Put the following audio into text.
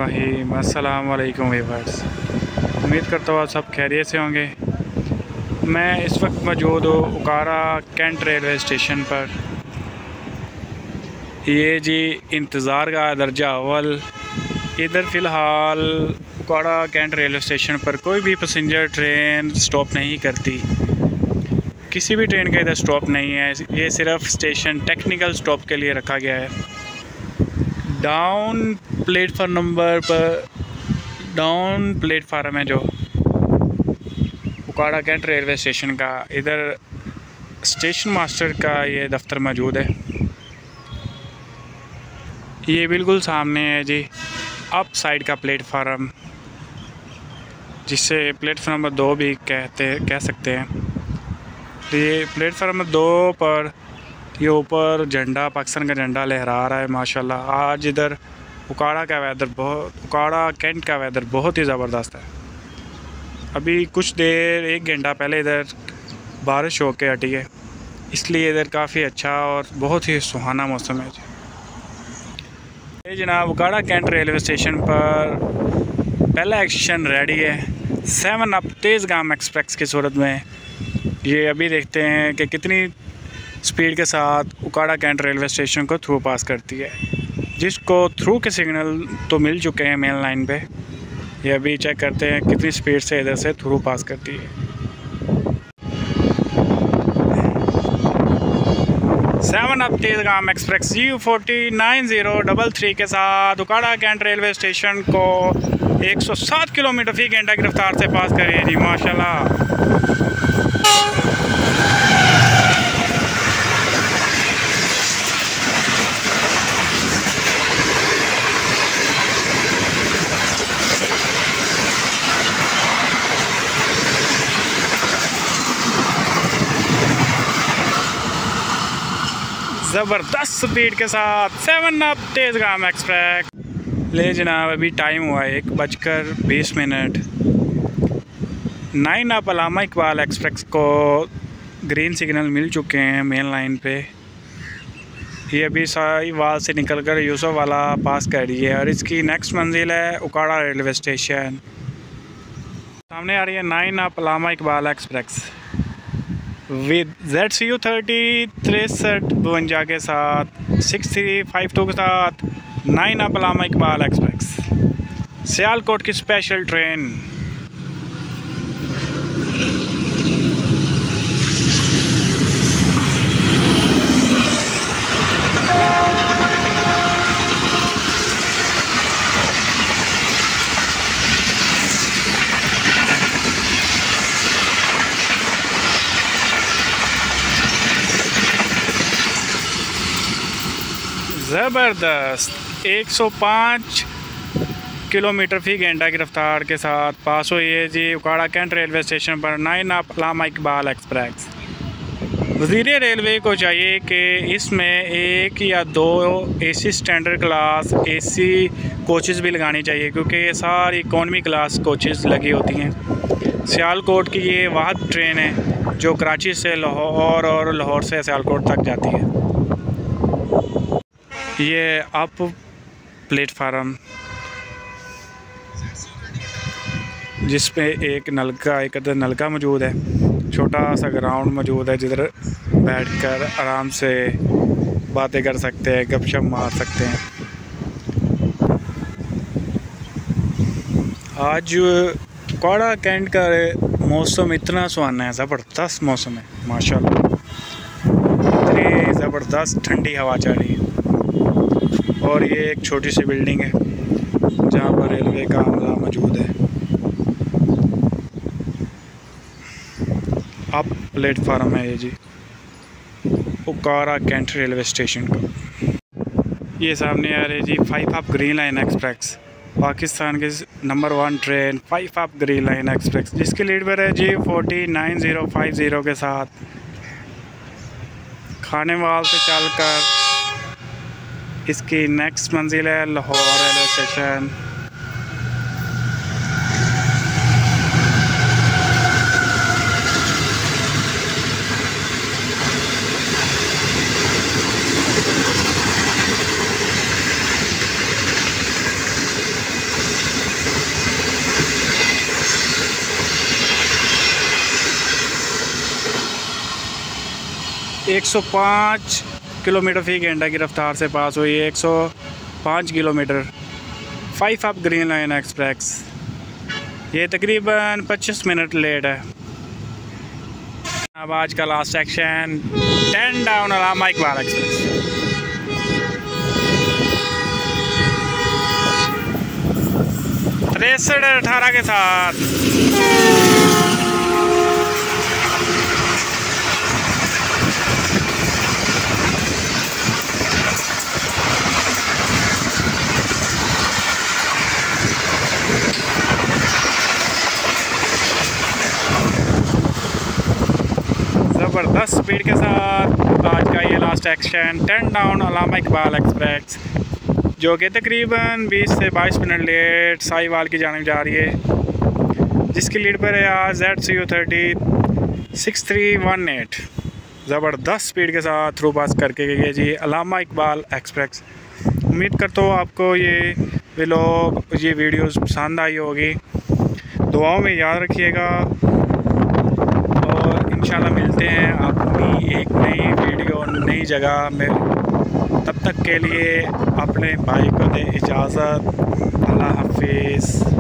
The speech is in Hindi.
बिस्मिल्लाहिर्रहमानिर्रहीम। अस्सलाम वालेकुम व्यूअर्स, उम्मीद करता हूँ आप सब खैरियत से होंगे। मैं इस वक्त मौजूद हूँ उकाड़ा कैंट रेलवे स्टेशन पर। ये जी इंतज़ार का दर्जा अव्वल। इधर फ़िलहाल उकाड़ा कैंट रेलवे स्टेशन पर कोई भी पैसेंजर ट्रेन स्टॉप नहीं करती। किसी भी ट्रेन का इधर स्टॉप नहीं है। ये सिर्फ स्टेशन टेक्निकल स्टॉप के लिए रखा गया है। डाउन प्लेटफार्म है जो उकाड़ा कैंट रेलवे स्टेशन का। इधर स्टेशन मास्टर का ये दफ्तर मौजूद है। ये बिल्कुल सामने है जी अप साइड का प्लेटफार्म, जिसे प्लेटफार्म नंबर 2 भी कह सकते हैं। तो ये प्लेटफार्म नंबर 2 पर ये ऊपर झंडा, पाकिस्तान का झंडा लहरा रहा है माशाल्लाह। आज इधर उकाड़ा कैंट का वेदर बहुत ही ज़बरदस्त है। अभी कुछ देर 1 घंटा पहले इधर बारिश होके हटी है, इसलिए इधर काफ़ी अच्छा और बहुत ही सुहाना मौसम है। ये जनाब उकाड़ा कैंट रेलवे स्टेशन पर पहला एक्शन रेडी है 7 अप तेज़गाम एक्सप्रेस की सूरत में। ये अभी देखते हैं कि कितनी स्पीड के साथ उकाड़ा कैंट रेलवे स्टेशन को थ्रू पास करती है, जिसको थ्रू के सिग्नल तो मिल चुके हैं मेन लाइन पे। ये अभी चेक करते हैं कितनी स्पीड से इधर से थ्रू पास करती है। 7 अप तेज़गाम एक्सप्रेस U409033 के साथ उकाड़ा कैंट रेलवे स्टेशन को 107 किलोमीटर फ़ी घंटा की रफ्तार से पास करिए जी माशाल्लाह। ज़बरदस्त स्पीड के साथ 7 अप तेज़गाम एक्सप्रेस। ले जनाब अभी टाइम हुआ है 1:20। 9 अप अल्लामा इकबाल एक्सप्रेस को ग्रीन सिग्नल मिल चुके हैं मेन लाइन पे। ये अभी साहिवाल से निकलकर यूसुफ वाला पास कर रही है और इसकी नेक्स्ट मंजिल है उकाड़ा रेलवे स्टेशन। सामने आ रही है 9 up Allama Iqbal express with ZCU30 6352 के साथ 6352 के साथ 9 अप अल्लामा इकबाल एक्सप्रेस सियालकोट की स्पेशल ट्रेन। ज़बरदस्त 105 किलोमीटर फ़ी घंटा की रफ्तार के साथ पास हुई है जी उकाड़ा कैंट रेलवे स्टेशन पर 9 अप अल्लामा इकबाल एक्सप्रेस। वज़ीर रेलवे को चाहिए कि इसमें 1 या 2 AC standard class AC coaches भी लगानी चाहिए, क्योंकि ये सारी इकॉनमी क्लास कोचेज़ लगी होती हैं। सियालकोट की ये वाहद ट्रेन है जो कराची से लाहौर और लाहौर से सियालकोट तक जाती है। ये अप प्लेटफार्म जिस पे एक नलका मौजूद है, छोटा सा ग्राउंड मौजूद है जिधर बैठकर आराम से बातें कर सकते हैं, गपशप मार सकते हैं। आज उकाड़ा कैंट का मौसम इतना सुहाना है, ज़बरदस्त मौसम है माशाल्लाह। इतनी ज़बरदस्त ठंडी हवा चल रही है और ये एक छोटी सी बिल्डिंग है जहाँ पर रेलवे का अमला मौजूद है। अप प्लेटफार्म है ये जी उकाड़ा कैंट रेलवे स्टेशन का। ये सामने आ रही जी 5 up green line express, Pakistan की number 1 train 5 up green line express, जिसकी लीड पर है जी 409050 के साथ खानेवाल से चलकर इसकी नेक्स्ट मंजिल है लाहौर रेलवे स्टेशन। 105 किलोमीटर फ़ी घंटा की रफ्तार से पास हुई है। 105 kilometre 5 up green line express. ये तकरीबन 25 मिनट लेट है। अब आज का last section 10 down Allama Iqbal express. 63-18 के साथ ज़बरदस्त स्पीड के साथ आज का ये last action 10 down Allama Iqbal express, जो कि तकरीबन 20 से 22 मिनट लेट साहिवाल की जानिब जा रही है, जिसकी लीड पर है आज ZCU30 6318। ज़बरदस्त स्पीड के साथ थ्रू पास करके गई है जी अलामा इकबाल एक्सप्रेस। उम्मीद करता हूँ आपको ये व्लॉग, ये वीडियोस पसंद आई होगी। दुआओं में याद रखिएगा और इंशाल्लाह मिलते हैं अपनी एक नई वीडियो नई जगह में। तब तक के लिए अपने भाई को दे इजाज़त। अल्लाह हाफिज़।